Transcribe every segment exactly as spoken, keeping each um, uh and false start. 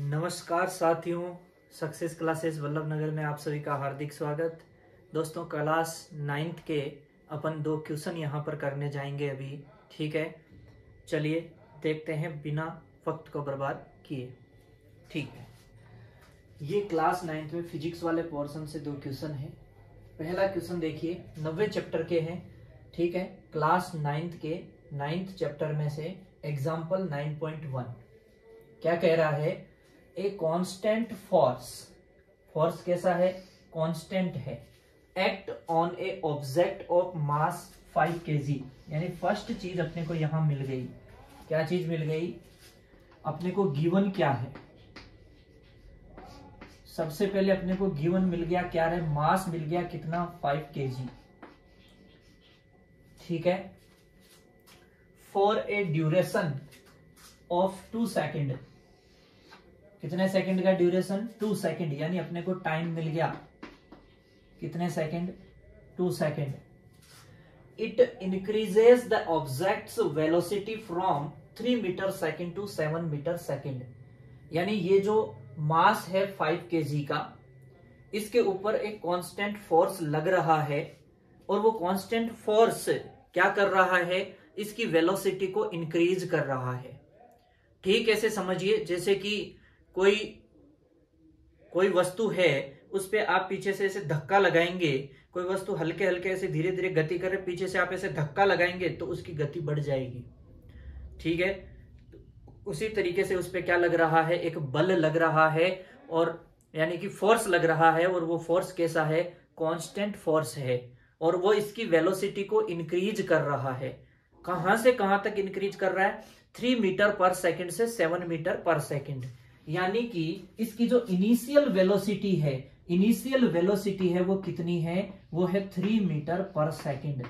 नमस्कार साथियों, success classes Vallabh नगर में आप सभी का हार्दिक स्वागत। दोस्तों, क्लास नाइन्थ के अपन दो क्वेश्चन यहाँ पर करने जाएंगे अभी। ठीक है, चलिए देखते हैं बिना वक्त को बर्बाद किए। ठीक है, ये क्लास नाइन्थ में फिजिक्स वाले पोर्शन से दो क्वेश्चन है। पहला क्वेश्चन देखिए, नब्बे चैप्टर के हैं। ठीक है, क्लास नाइन्थ के नाइन्थ चैप्टर में से एग्जाम्पल नाइन पॉइंट वन क्या कह रहा है? ए कांस्टेंट फोर्स, फोर्स कैसा है? कांस्टेंट है। Act on a object of mass five KG, यानी फर्स्ट चीज अपने को यहां मिल गई। क्या चीज मिल गई? अपने को गिवन क्या है? सबसे पहले अपने को गिवन मिल गया क्या है? मास मिल गया कितना? Five KG. ठीक है, for a duration of two second. कितने सेकंड का ड्यूरेशन? टू सेकंड, यानी अपने को टाइम मिल गया कितने second? Two second. It increases the object's velocity from three metre second to seven metre second. यानी ये जो मास है फाइव केजी का, इसके ऊपर एक कांस्टेंट फोर्स लग रहा है और वो कांस्टेंट फोर्स क्या कर रहा है? इसकी वेलोसिटी को इंक्रीज कर रहा है। ठीक, ऐसे समझिए जैसे कि कोई कोई वस्तु है, उस पे आप पीछे से ऐसे धक्का लगाएंगे। कोई वस्तु हल्के हल्के ऐसे धीरे धीरे गति करे, पीछे से आप ऐसे धक्का लगाएंगे तो उसकी गति बढ़ जाएगी। ठीक है, उसी तरीके से उस पे क्या लग रहा है? एक बल लग रहा है, और यानी कि फोर्स लग रहा है। और वो फोर्स कैसा है? कांस्टेंट फोर्स है, और वो इसकी वेलोसिटी को इंक्रीज कर रहा है। कहां से कहां तक इंक्रीज कर रहा है? थ्री मीटर पर सेकंड से सेवन मीटर पर सेकंड। यानी कि इसकी जो इनिशियल वेलोसिटी है, इनिशियल वेलोसिटी है वो कितनी है? वो है थ्री मीटर पर सेकंड।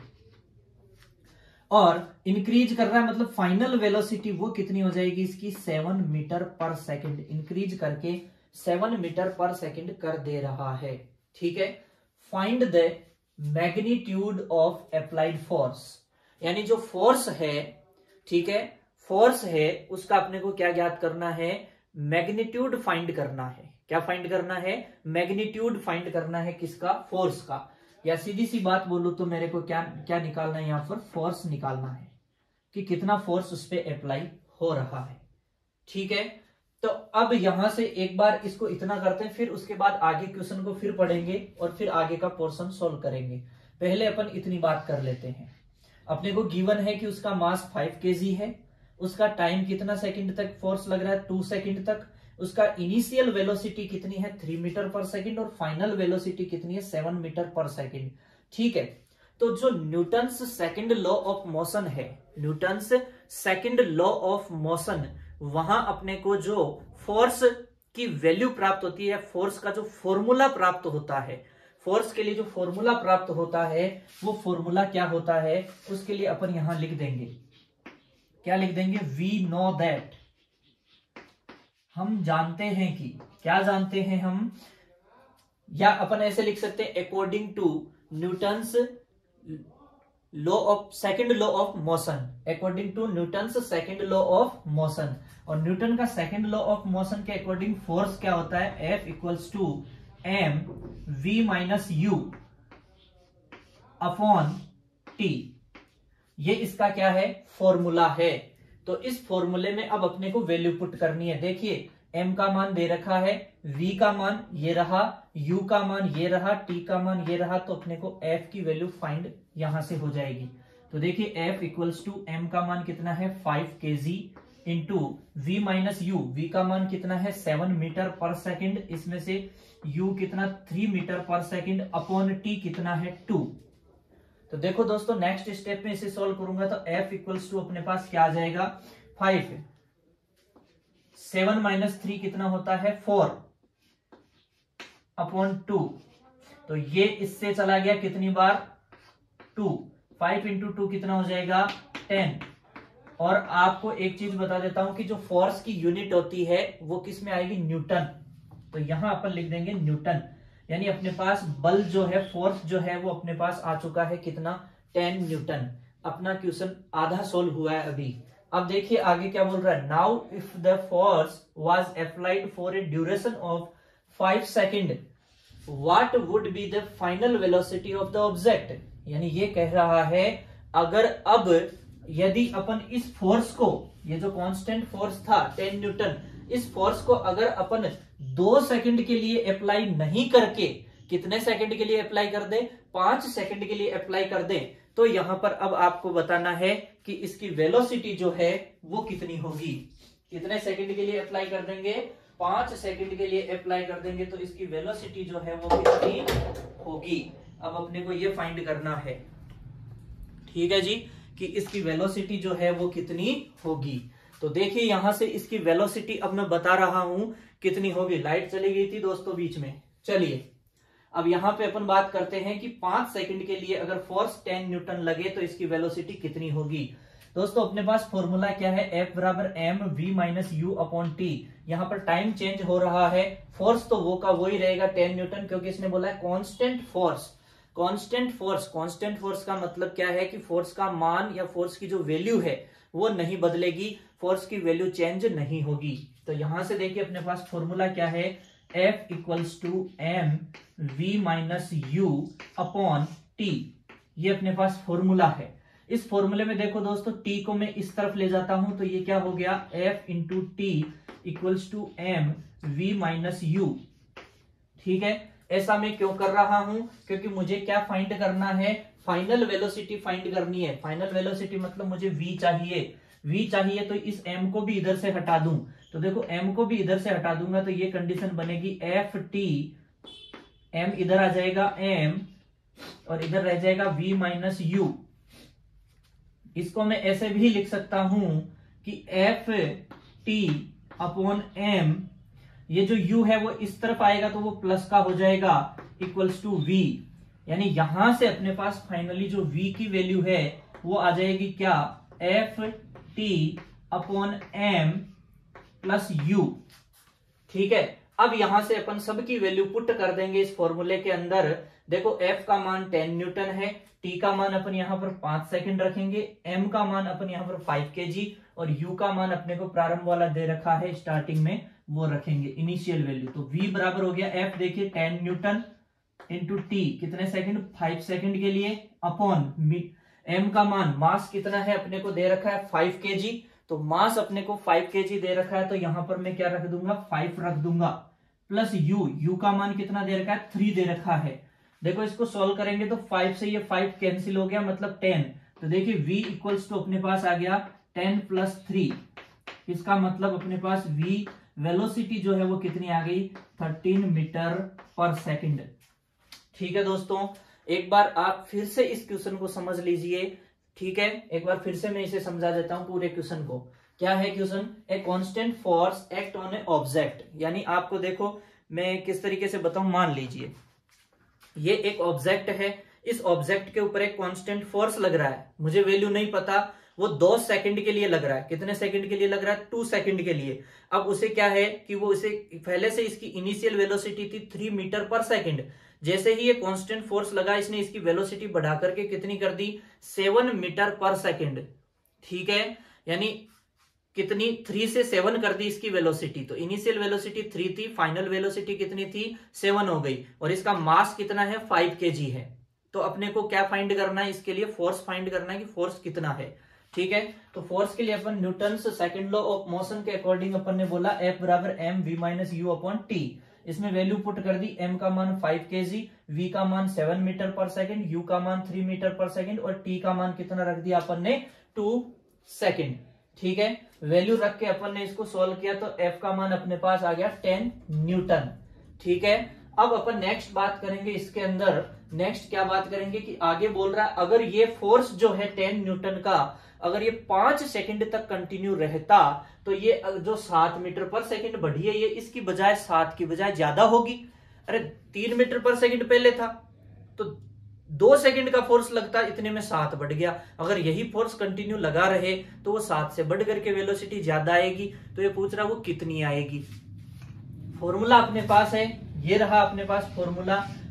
और इंक्रीज कर रहा है मतलब फाइनल वेलोसिटी वो कितनी हो जाएगी इसकी? सेवन मीटर पर सेकंड। इंक्रीज करके सेवन मीटर पर सेकंड कर दे रहा है। ठीक है, find the magnitude of applied force. यानी जो फोर्स है, ठीक है, फोर्स है, उसका अपने को क्या ज्ञात करना है? मैग्नीट्यूड फाइंड करना है। क्या फाइंड करना है? मैग्नीट्यूड फाइंड करना है। किसका? फोर्स का। या सीधी सी बात बोलूं तो मेरे को क्या क्या निकालना है? यहां पर फोर्स निकालना है कि कितना फोर्स उस पर अप्लाई हो रहा है। ठीक है, तो अब यहां से एक बार इसको इतना करते हैं, फिर उसके बाद आगे क्वेश्चन को फिर पढ़ेंगे और फिर आगे का पोर्शन सोल्व करेंगे। पहले अपन इतनी बात कर लेते हैं। अपने को गिवन है कि उसका मास फाइव केजी है, उसका टाइम कितना सेकंड तक फोर्स लग रहा है? टू सेकंड तक। उसका इनिशियल वेलोसिटी कितनी है? थ्री मीटर पर सेकंड, और फाइनल वेलोसिटी कितनी है? सेवन मीटर पर सेकंड। ठीक है, तो जो Newton's second law of motion है, Newton's second law of motion, वहां अपने को जो फोर्स की वैल्यू प्राप्त होती है, फोर्स का जो फॉर्मूला प्राप्त होता है, फोर्स के लिए जो फॉर्मूला प्राप्त होता है, वो फॉर्मूला क्या होता है? उसके लिए अपन यहां लिख देंगे। क्या लिख देंगे? वी नो दैट, हम जानते हैं कि। क्या जानते हैं हम? या अपन ऐसे लिख सकते हैं, according to Newton's law of second law of motion. According to Newton's second law of motion. और न्यूटन का सेकंड लॉ ऑफ मोशन के अकॉर्डिंग फोर्स क्या होता है? F equals to M V minus U upon T. ये इसका क्या है? फॉर्मूला है। तो इस फॉर्मूले में अब अपने को वैल्यू पुट करनी है। देखिए, m का मान दे रखा है, v का मान ये रहा, u का मान ये रहा, t का मान ये रहा, तो अपने को f की वैल्यू फाइंड यहां से हो जाएगी। तो देखिए, f इक्वल्स टू m का मान कितना है? Five KG into v minus U, v का मान कितना है? सेवन मीटर पर सेकेंड, इसमें से u कितना? थ्री मीटर पर सेकेंड, अपॉन t कितना है? टू। तो देखो दोस्तों, नेक्स्ट स्टेप में इसे सॉल्व करूंगा तो f इक्वल्स टू अपने पास क्या आ जाएगा? फाइव। सेवन माइनस थ्री कितना होता है? Four upon two. तो ये इससे चला गया कितनी बार? टू। फाइव इंटू टू कितना हो जाएगा? टेन। और आपको एक चीज बता देता हूं कि जो फोर्स की यूनिट होती है वो किस में आएगी? न्यूटन। तो यहां अपन लिख देंगे न्यूटन। यानी अपने पास बल जो है, फोर्स जो है, वो अपने पास आ चुका है कितना? Ten newton. अपना क्वेश्चन आधा सोल्व हुआ है अभी। अब देखिए आगे क्या बोल रहा है, now if the force was applied for a duration of five second what would be the final velocity of the object. यानी ये कह रहा है अगर अब यदि अपन इस फोर्स को, ये जो कांस्टेंट फोर्स था टेन न्यूटन, इस फोर्स को अगर अपन दो सेकंड के लिए अप्लाई नहीं करके कितने सेकंड के लिए अप्लाई कर दे, पांच सेकंड के लिए अप्लाई कर दे, तो यहां पर अब आपको बताना है कि इसकी वेलोसिटी जो है वो कितनी होगी। कितने सेकंड के लिए अप्लाई कर देंगे, पांच सेकंड के लिए अप्लाई कर देंगे, तो इसकी वेलोसिटी जो है वो कितनी होगी। अब अपने को ये फाइंड करना है, ठीक है जी, कि इसकी वेलोसिटी जो है वो कितनी होगी। तो देखिए यहां से इसकी वेलोसिटी अब मैं बता रहा हूं कितनी होगी। लाइट चली गई थी दोस्तों बीच में। चलिए अब यहां पे अपन बात करते हैं कि पांच सेकंड के लिए अगर फोर्स टेन न्यूटन लगे तो इसकी वेलोसिटी कितनी होगी। दोस्तों अपने पास फॉर्मूला क्या है, F बराबर M V minus U upon T. यहाँ पर टाइम चेंज हो रहा है, फोर्स तो वो का वो ही रहेगा टेन न्यूटन, क्योंकि इसने बोला है constant force. Constant force, constant force का मतलब क्या है कि फोर्स का मान या फोर्स की जो वैल्यू है वो नहीं बदलेगी, फोर्स की वैल्यू चेंज नहीं होगी। तो यहां से देखिए अपने पास फॉर्मूला क्या है, F equals to M V minus U upon T. ये अपने पास फॉर्मूला है। इस फॉर्मूले में देखो दोस्तों, टी को मैं इस तरफ ले जाता हूं तो ये क्या हो गया, F into T equals to M V minus U. ठीक है, ऐसा मैं क्यों कर रहा हूं, क्योंकि मुझे क्या फाइंड करना है, फाइनल वेलोसिटी फाइंड करनी है। फाइनल वेलोसिटी मतलब मुझे v चाहिए, v चाहिए तो इस m को भी इधर से हटा दूं। तो देखो m को भी इधर से हटा दूंगा तो ये कंडीशन बनेगी एफ टी, m इधर आ जाएगा m और इधर रह जाएगा v माइनस यू। इसको मैं ऐसे भी लिख सकता हूं कि एफ टी अपॉन एम, ये जो u है वो इस तरफ आएगा तो वो प्लस का हो जाएगा इक्वल्स टू v। यानी यहां से अपने पास फाइनली जो v की वैल्यू है वो आ जाएगी क्या, F T upon M plus U. ठीक है, अब यहां से अपन सबकी वैल्यू पुट कर देंगे इस फॉर्मूले के अंदर। देखो f का मान टेन न्यूटन है, t का मान अपन यहां पर पांच सेकंड रखेंगे, m का मान अपन यहां पर फाइव केजी और u का मान अपने को प्रारंभ वाला दे रखा है स्टार्टिंग में, वो रखेंगे इनिशियल वैल्यू। तो v बराबर हो गया f, देखिए टेन न्यूटन इंटू टी कितने सेकंड, फाइव सेकंड के लिए, अपॉन m का मान, मास कितना है अपने को दे रखा है फाइव केजी, तो मास अपने को फाइव केजी दे रखा है तो यहां पर मैं क्या रख दूंगा, फाइव रख दूंगा, प्लस u, u का मान कितना दे रखा है, थ्री दे रखा है। देखो इसको सॉल्व करेंगे तो फाइव से ये फाइव कैंसिल हो गया, मतलब टेन। तो देखिए v इक्वल्स टू अपने पास आ गया टेन प्लस थ्री, इसका मतलब अपने पास v वेलोसिटी जो है वो कितनी आ गई, थर्टीन मीटर पर सेकंड। ठीक है दोस्तों, एक बार आप फिर से इस क्वेश्चन को समझ लीजिए। ठीक है, एक बार फिर से मैं इसे समझा देता हूं पूरे क्वेश्चन को। क्या है question, a constant force act on a object. यानी आपको देखो मैं किस तरीके से बताऊं, मान लीजिए ये एक ऑब्जेक्ट है, इस ऑब्जेक्ट के ऊपर एक कांस्टेंट फोर्स लग रहा है, मुझे वैल्यू नहीं पता, वो दो सेकंड के लिए लग रहा है। कितने सेकंड के लिए लग रहा है, टू सेकंड के लिए। अब उसे क्या है कि वो इसे पहले से इसकी इनिशियल वेलोसिटी थी थ्री मीटर पर सेकंड। जैसे ही ये कांस्टेंट फोर्स लगा, इसने इसकी वेलोसिटी बढ़ा करके कितनी कर दी, सेवन मीटर पर सेकंड। ठीक है, यानी कितनी, थ्री से सेवन कर दी इसकी वेलोसिटी। तो इनिशियल वेलोसिटी थ्री थी, फाइनल वेलोसिटी कितनी थी, सेवन हो गई, और इसका मास कितना है, फाइव केजी है। तो अपने को क्या फाइंड करना है, इसके लिए फोर्स फाइंड करना है कि फोर्स कितना है। ठीक है, तो फोर्स के लिए अपन Newton's second law of motion के अकॉर्डिंग अपन ने बोला F बराबर M V minus U upon T. इसमें वैल्यू पुट कर दी, m का मान फाइव केजी, v का मान सेवन मीटर पर सेकंड, u का मान थ्री मीटर पर सेकंड और t का मान कितना रख दिया अपन ने, टू सेकंड। ठीक है, वैल्यू रख के अपन ने इसको सॉल्व किया तो f का मान अपने पास आ गया टेन न्यूटन। ठीक है, अब अपन नेक्स्ट बात करेंगे इसके अंदर। नेक्स्ट क्या बात करेंगे कि आगे बोल रहा है अगर ये फोर्स जो है टेन न्यूटन का, अगर ये पांच सेकंड तक कंटिन्यू रहता तो ये जो सात मीटर पर सेकंड बढ़ी है, ये इसकी बजाय सात की बजाय ज्यादा होगी। अरे तीन मीटर पर सेकंड पहले था तो दो सेकंड का फोर्स लगता, इतने में सात बढ़ गया। अगर यही फोर्स कंटिन्यू लगा रहे तो वो सात से बढ़ करके वेलोसिटी ज्यादा आएगी। तो ये पूछ रहा वो कितनी आएगी। फॉर्मूला अपने पास है, ये रहा अपने पास फॉर्मूला।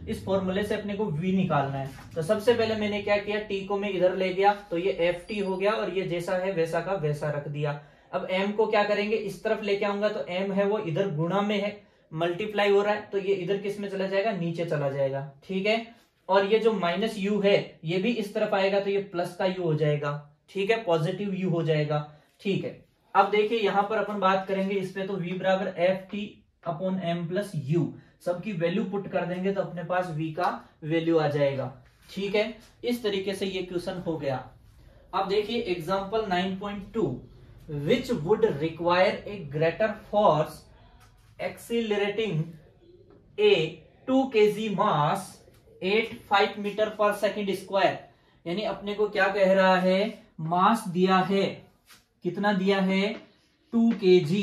इस फॉर्मूले से अपने को v निकालना है। तो सबसे पहले मैंने क्या किया, t को मैं इधर ले गया तो ये एफ टी हो गया और ये जैसा है वैसा का वैसा रख दिया। अब m को क्या करेंगे, इस तरफ लेके आऊंगा तो m है वो इधर गुणा में है, मल्टीप्लाई हो रहा है तो ये इधर किस में चला जाएगा, नीचे चला जाएगा। ठीक है, और ये जो माइनस u है ये भी इस तरफ आएगा तो ये प्लस का u हो जाएगा। ठीक है, पॉजिटिव u हो जाएगा। ठीक है, अब देखिए यहां पर अपन बात करेंगे इस पे, तो v बराबर F T upon M plus U, सबकी वैल्यू पुट कर देंगे तो अपने पास v का वैल्यू आ जाएगा। ठीक है, इस तरीके से ये क्वेश्चन हो गया। अब देखिए example nine point two, which would require a greater force accelerating a two KG mass at five metre पर सेकेंड स्क्वायर। यानी अपने को क्या कह रहा है, मास दिया है, कितना दिया है, टू केजी,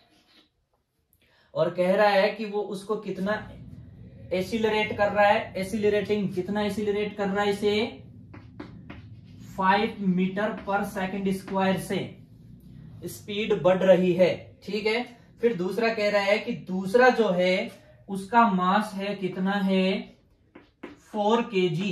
और कह रहा है कि वो उसको कितना एसिलरेट कर रहा है, एसिलरेटिंग कितना एसिलरेट कर रहा है इसे, फाइव मीटर पर सेकेंड स्क्वायर से स्पीड बढ़ रही है। ठीक है, फिर दूसरा कह रहा है कि दूसरा जो है उसका मास है कितना है, फोर केजी,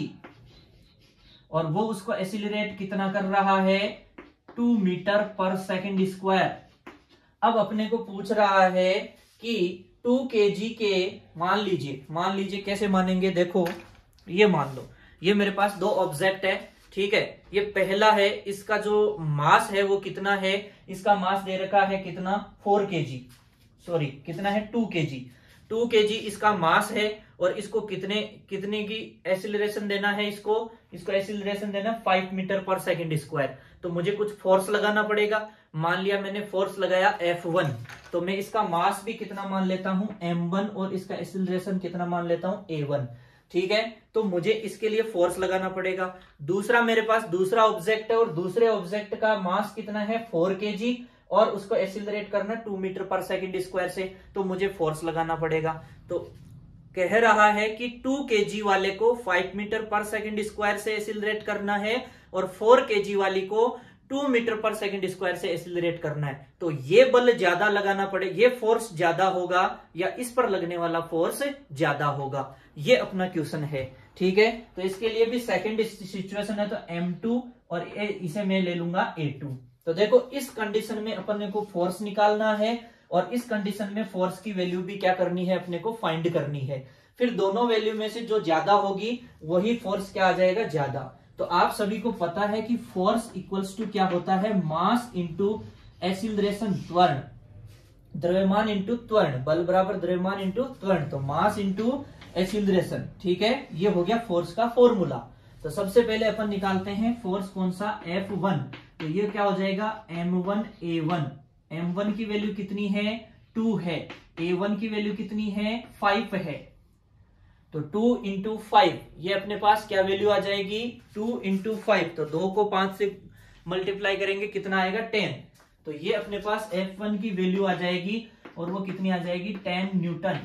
और वो उसको एसिलरेट कितना कर रहा है, टू मीटर पर सेकेंड स्क्वायर। अब अपने को पूछ रहा है कि टू केजी के, मान लीजिए मान लीजिए कैसे मानेंगे, देखो ये मान लो ये मेरे पास दो ऑब्जेक्ट है। ठीक है, ये पहला है, इसका जो मास है वो कितना है, इसका मास दे रखा है कितना, फोर केजी, सॉरी कितना है, टू केजी, टू केजी इसका मास है, और इसको कितने कितने की एसिलरेशन देना है, इसको इसको एसिलरेशन देना फाइव मीटर पर सेकेंड स्क्वायर। तो मुझे कुछ फोर्स लगाना पड़ेगा। मान लिया मैंने फोर्स लगाया एफ वन, तो मैं इसका मास भी कितना मान लेता हूं, एम वन, और इसका एसिलरेशन कितना मान लेता हूं, ए वन। ठीक है, तो मुझे इसके लिए फोर्स लगाना पड़ेगा। दूसरा मेरे पास दूसरा ऑब्जेक्ट है, और दूसरे ऑब्जेक्ट का मास कितना है, फोर केजी, और उसको एसिलरेट करना टू मीटर पर सेकेंड स्क्वायर से, तो मुझे फोर्स लगाना पड़ेगा। तो कह रहा है कि टू केजी वाले को फाइव मीटर पर सेकेंड स्क्वायर से एसिलरेट करना है, और फोर केजी वाली को टू मीटर पर सेकेंड स्क्वायर से एसिलरेट करना है। तो ये बल ज्यादा लगाना पड़े, ये फोर्स ज्यादा होगा या इस पर लगने वाला फोर्स ज्यादा होगा, ये अपना क्वेश्चन है। ठीक है, तो इसके लिए भी सेकेंड सिचुएशन है, तो एम टू, और इसे मैं ले लूंगा ए टू। तो देखो इस कंडीशन में अपन को फोर्स निकालना है, और इस कंडीशन में फोर्स की वैल्यू भी क्या करनी है, अपने को फाइंड करनी है। फिर दोनों वैल्यू में से जो ज्यादा होगी वही फोर्स क्या आ जाएगा, ज्यादा। तो आप सभी को पता है कि फोर्स इक्वल्स टू क्या होता है, मास इंटू एसिलरेशन, त्वरण, द्रव्यमान इंटू त्वरण, बल बराबर द्रव्यमान इंटू त्वरण, तो मास इंटू एसिलरेशन। ठीक है, ये हो गया फोर्स का फॉर्मूला। तो सबसे पहले अपन निकालते हैं फोर्स कौन सा, एफ वन, तो ये क्या हो जाएगा, M one A one, M one की वैल्यू कितनी है, टू है, ए वन की वैल्यू कितनी है, फाइव है, तो टू इंटू फाइव, ये अपने पास क्या वैल्यू आ जाएगी, टू इंटू फाइव, तो दो को पांच से मल्टीप्लाई करेंगे कितना आएगा, टेन, तो ये अपने पास एफ वन की वैल्यू आ जाएगी, और वो कितनी आ जाएगी, टेन न्यूटन।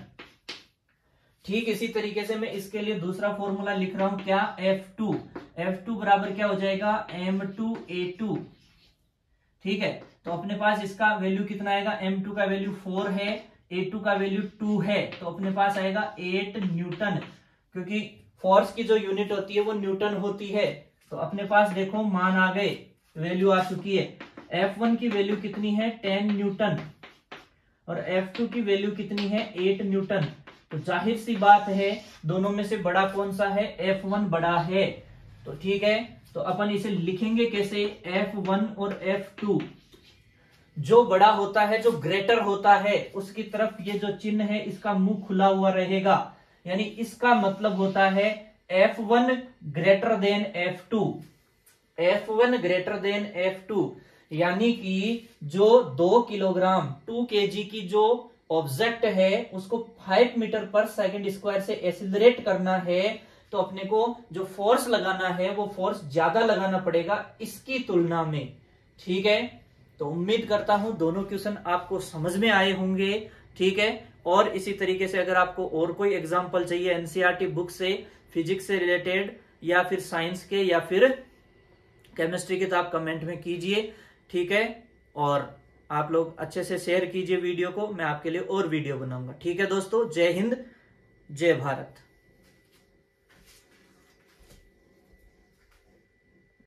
ठीक इसी तरीके से मैं इसके लिए दूसरा फॉर्मूला लिख रहा हूं, क्या, एफ टू, एफ टू बराबर क्या हो जाएगा, एम टू ए टू। ठीक है, तो अपने पास इसका वैल्यू कितना आएगा, एम टू का वैल्यू फोर है, ए टू का वैल्यू टू है, तो अपने पास आएगा एट न्यूटन, क्योंकि फोर्स की जो यूनिट होती है वो न्यूटन होती है। तो अपने पास देखो मान आ गए, वैल्यू आ चुकी है। एफ वन की वैल्यू कितनी है, टेन न्यूटन, और एफ टू की वैल्यू कितनी है, एट न्यूटन। तो जाहिर सी बात है दोनों में से बड़ा कौन सा है, एफ वन बड़ा है। तो ठीक है, तो अपन इसे लिखेंगे कैसे, एफ वन और एफ टू, जो बड़ा होता है, जो ग्रेटर होता है, उसकी तरफ ये जो चिन्ह है इसका मुंह खुला हुआ रहेगा, यानी इसका मतलब होता है F one greater than F two, F one greater than F two, यानी कि जो दो किलोग्राम टू केजी की जो ऑब्जेक्ट है उसको फाइव मीटर पर सेकेंड स्क्वायर से एसिलरेट करना है, तो अपने को जो फोर्स लगाना है वो फोर्स ज्यादा लगाना पड़ेगा इसकी तुलना में। ठीक है, तो उम्मीद करता हूं दोनों क्वेश्चन आपको समझ में आए होंगे। ठीक है, और इसी तरीके से अगर आपको और कोई एग्जांपल चाहिए एनसीईआरटी बुक से, फिजिक्स से रिलेटेड, या फिर साइंस के, या फिर केमिस्ट्री के, तो आप कमेंट में कीजिए। ठीक है, और आप लोग अच्छे से शेयर कीजिए वीडियो को, मैं आपके लिए और वीडियो बनाऊंगा। ठीक है दोस्तों, जय हिंद, जय भारत।